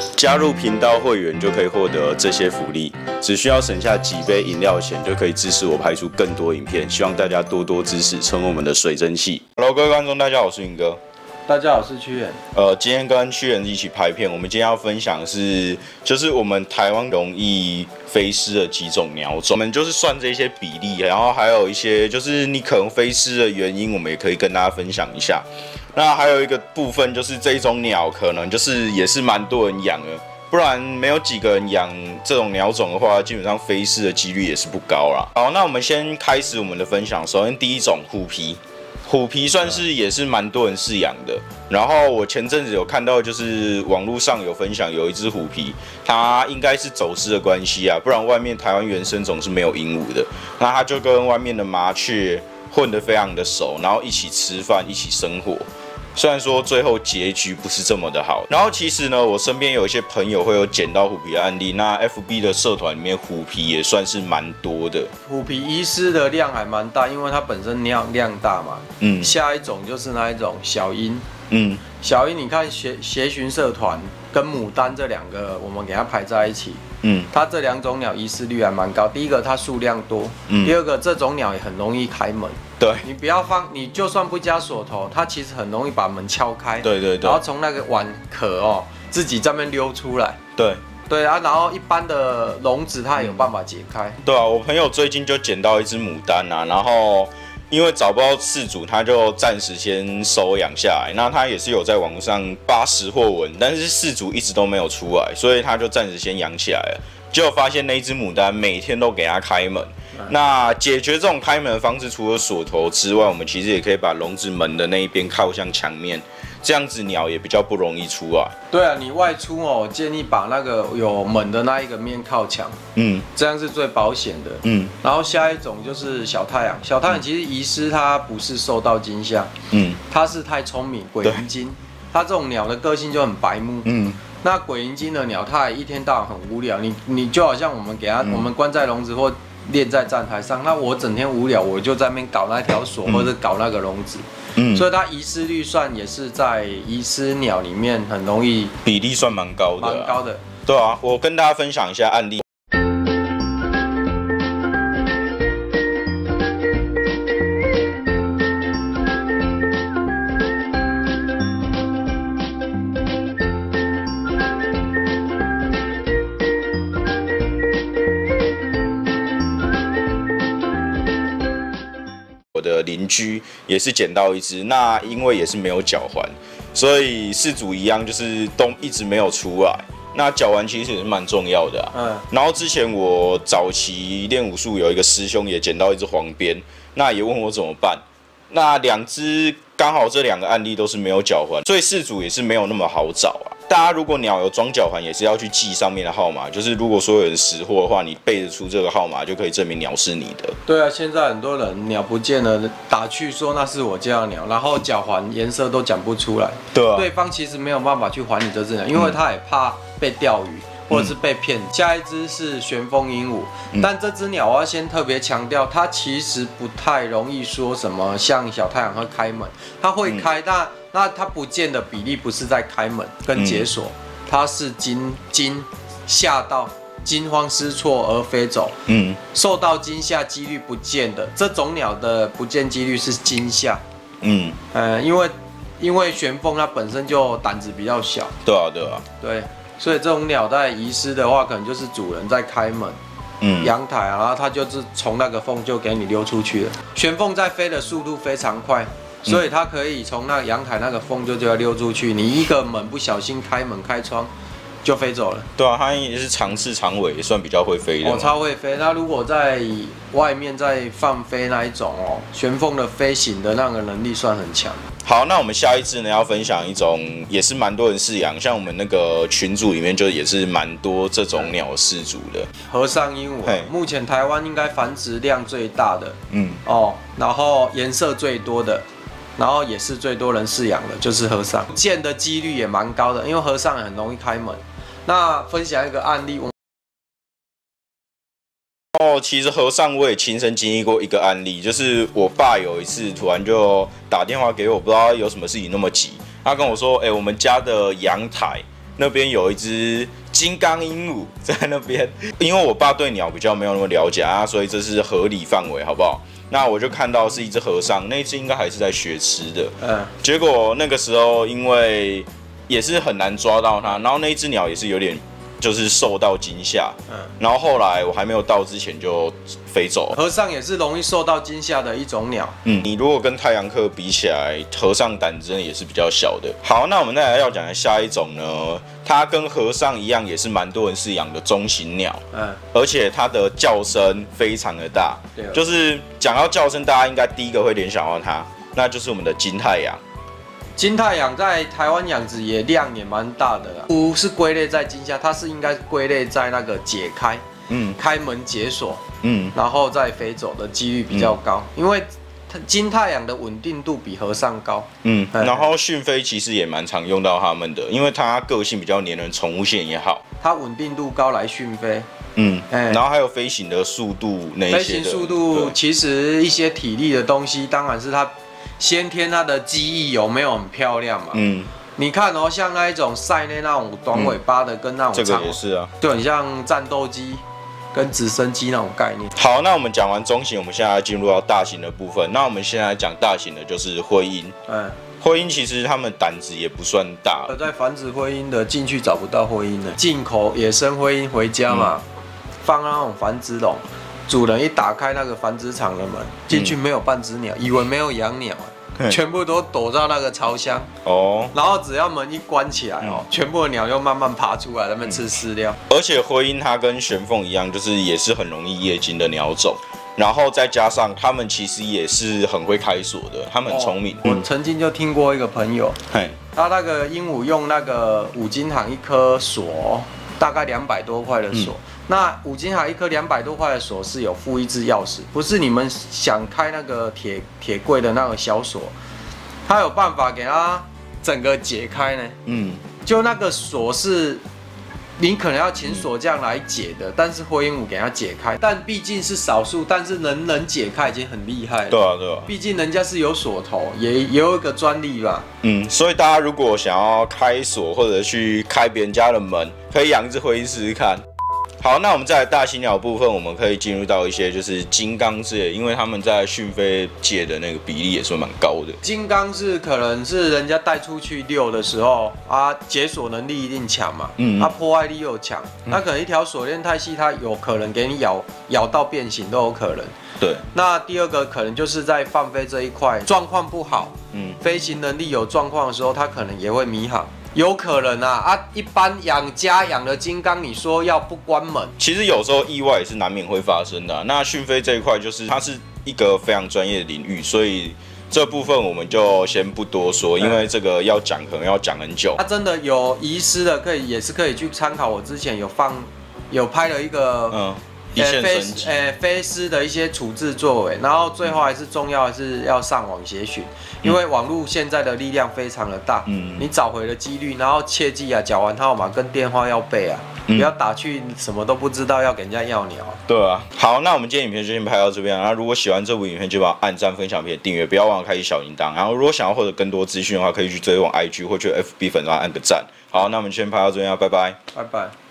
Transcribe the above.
加入频道会员就可以获得这些福利，只需要省下几杯饮料钱就可以支持我拍出更多影片。希望大家多多支持，成为我们的水蒸气。Hello， 各位观众，大家好，我是云哥。 大家好，我是屈原。 今天跟屈原一起拍片，我们今天要分享的是，就是我们台湾容易飞失的几种鸟种，我们就是算这些比例，然后还有一些就是你可能飞失的原因，我们也可以跟大家分享一下。那还有一个部分就是这一种鸟可能就是也是蛮多人养的，不然没有几个人养这种鸟种的话，基本上飞失的几率也是不高啦。好，那我们先开始我们的分享。首先第一种虎皮。虎皮算是也是蛮多人饲养的，然后我前阵子有看到，就是网络上有分享有一只虎皮，它应该是走失的关系啊，不然外面台湾原生种是没有鹦鹉的，那它就跟外面的麻雀混得非常的熟，然后一起吃饭，一起生活。虽然说最后结局不是这么的好，然后其实呢，我身边有一些朋友会有捡到虎皮的案例，那 FB 的社团里面虎皮也算是蛮多的。 虎皮遗失的量还蛮大，因为它本身量大嘛。下一种就是那一种小鹰。小鹰，你看协寻社团跟牡丹这两个，我们给它排在一起。它这两种鸟遗失率还蛮高。第一个它数量多，第二个这种鸟也很容易开门。 对， 你不要放，你就算不加锁头，它其实很容易把门敲开。 对， 然后从那个碗壳自己在那边溜出来。对啊，然后一般的笼子它也有办法解开。 对啊，我朋友最近就捡到一只牡丹啊，然后因为找不到饲主，他就暂时先收养下来。那他也是有在网络上扒食货文，但是饲主一直都没有出来，所以他就暂时先养起来了。结果发现那一只牡丹每天都给它开门。那解决这种开门的方式，除了锁头之外，我们其实也可以把笼子门的那一边靠向墙面，这样子鸟也比较不容易出来。 对啊，你外出我建议把那个有门的那一个面靠墙，这样是最保险的。然后下一种就是小太阳，小太阳其实遗失它不是受到惊吓，它是太聪明，鬼灵精。它这种鸟的个性就很白目，那鬼灵精的鸟，它也一天到晚很无聊，你就好像我们给它，我们关在笼子或练在站台上，那我整天无聊，我就在那边搞那条锁或者搞那个笼子，所以它遗失率算也是在遗失鸟里面很容易， 比例算蛮高的， 蛮高的。 对啊，我跟大家分享一下案例。我的邻居也是捡到一只，那因为也是没有脚环，所以饲主一样就是都一直没有出来。那脚环其实也是蛮重要的啊。然后之前我早期练武术有一个师兄也捡到一只黄边，那也问我怎么办。那两只刚好这两个案例都是没有脚环，所以饲主也是没有那么好找啊。大家如果鸟有装脚环，也是要去记上面的号码，就是如果说有人识货的话，你背得出这个号码，就可以证明鸟是你的。 对啊，现在很多人鸟不见了，打去说那是我家的鸟，然后脚环颜色都讲不出来。 对啊， 对方其实没有办法去还你这只鸟，因为他也怕被钓鱼。或者是被骗。下一只是玄凤鹦鹉，但这只鸟我要先特别强调，它其实不太容易说什么像小太阳会开门，它会开，但那它不见的比例不是在开门跟解锁，它是吓到惊慌失措而飞走，受到惊吓几率不见的这种鸟的不见几率是惊吓，因为玄凤它本身就胆子比较小，对。所以这种鸟在遗失的话，可能就是主人在开门、阳台，然后它就是从那个缝就给你溜出去了。玄凤在飞的速度非常快，所以它可以从那阳台那个缝就要溜出去。你一个门不小心开门开窗，就飞走了。 对啊，它也是长翅长尾，也算比较会飞的。 超会飞。那如果在外面再放飞那一种玄凤的飞行的那个能力算很强。 好，那我们下一支呢要分享一种也是蛮多人饲养，像我们那个群组里面就也是蛮多这种鸟饲主的和尚鹦鹉，目前台湾应该繁殖量最大的，然后颜色最多的，然后也是最多人饲养的，就是和尚，见的几率也蛮高的，因为和尚很容易开门。那分享一个案例， 其实和尚我也亲身经历过一个案例，就是我爸有一次突然就打电话给我，不知道有什么事情那么急，他跟我说，我们家的阳台那边有一只金刚鹦鹉在那边，因为我爸对鸟比较没有那么了解啊，所以这是合理范围，好不好？那我就看到是一只和尚，那只应该还是在学吃的，结果那个时候因为也是很难抓到它，然后那一只鸟也是有点就是受到惊吓，然后后来我还没有到之前就飞走了。 和尚也是容易受到惊吓的一种鸟。 你如果跟太阳鹤比起来，和尚胆子真的也是比较小的。好，那我们再来要讲的下一种呢，它跟和尚一样，也是蛮多人饲养的中型鸟，而且它的叫声非常的大，就是讲到叫声，大家应该第一个会联想到它，那就是我们的金太阳。 金太阳在台湾养殖也量也蛮大的啦，不是归类在金虾，它是应该归类在那个解开，开门解锁，然后再飞走的几率比较高，因为金太阳的稳定度比和尚高， 然后讯飞其实也蛮常用到它们的，因为它个性比较黏人，宠物线也好， 它稳定度高来讯飞。 然后还有飞行的速度那一些的， 飞行速度其实一些体力的东西，当然是它先天它的机翼有没有很漂亮嘛？你看哦，像那一种赛内那种短尾巴的，跟那种这个也是啊， 就很像战斗机跟直升机那种概念。 好，那我们讲完中型，我们现在进入到大型的部分。那我们现在讲大型的，就是灰鹰。灰鹰其实它们胆子也不算大， 在繁殖灰鹰的进去找不到灰鹰的，进口野生灰鹰回家嘛，放那种繁殖笼。主人一打开那个繁殖场的门，进去没有半只鸟，以为没有养鸟，全部都躲到那个巢箱。然后只要门一关起来全部的鸟就慢慢爬出来，在那边吃饲料。 而且灰鹰它跟玄凤一样，就是也是很容易夜惊的鸟种。然后再加上它们其实也是很会开锁的，它们很聪明。 我曾经就听过一个朋友，他那个鹦鹉用那个五金行一颗锁，大概200多块的锁。那五金行一颗200多块的锁是有附一支钥匙，不是你们想开那个铁柜的那个小锁，它有办法给它整个解开呢。就那个锁是你可能要请锁匠来解的，但是灰鹦鹉给它解开，但毕竟是少数，但是能解开已经很厉害了。 对啊， 毕竟人家是有锁头，也有一个专利吧。 所以大家如果想要开锁或者去开别人家的门，可以养一只灰鹰试试看。好，那我们再来大型鸟部分，我们可以进入到一些就是金刚之类，因为他们在讯飞界的那个比例也是蛮高的。 金刚是可能是人家带出去遛的时候解锁能力一定强嘛，破坏力又强，那可能一条锁链太细，它有可能给你咬到变形都有可能。 对， 那第二个可能就是在放飞这一块状况不好，飞行能力有状况的时候，它可能也会迷航。有可能一般家养的金刚，你说要不关门， 其实有时候意外也是难免会发生的。那讯飞这一块就是它是一个非常专业的领域，所以这部分我们就先不多说，因为这个要讲可能要讲很久。 它真的有遗失的，也是可以去参考。我之前有拍了一个飞狮的一些处置作为，然后最后还是重要的是要上网协寻，因为网络现在的力量非常的大，你找回的几率，然后切记缴完号码跟电话要背不要打去什么都不知道要给人家要鸟。 对啊，好，那我们今天影片就先拍到这边。然后如果喜欢这部影片，就帮我按赞、分享并订阅，不要忘了开启小铃铛。然后如果想要获得更多资讯的话，可以去追踪 IG 或去 FB 粉专按个赞。好，那我们先拍到这边，拜拜， 拜拜。